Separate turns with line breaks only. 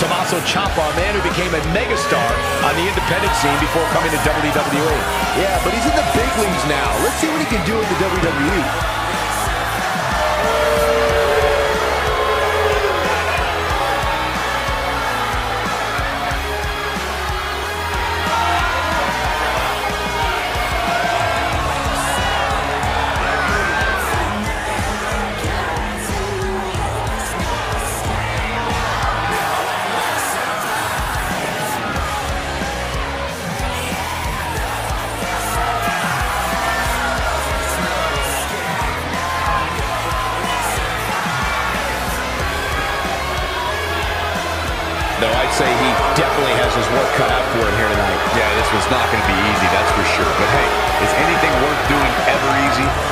Tommaso Ciampa, a man who became a megastar on the independent scene before coming to WWE.
Yeah, but he's in the big leagues now. Let's see what he can do in the WWE.
Though I'd say he definitely has his work cut out for him here tonight.
Yeah, this was not going to be easy, that's for sure. But hey, is anything worth doing ever easy?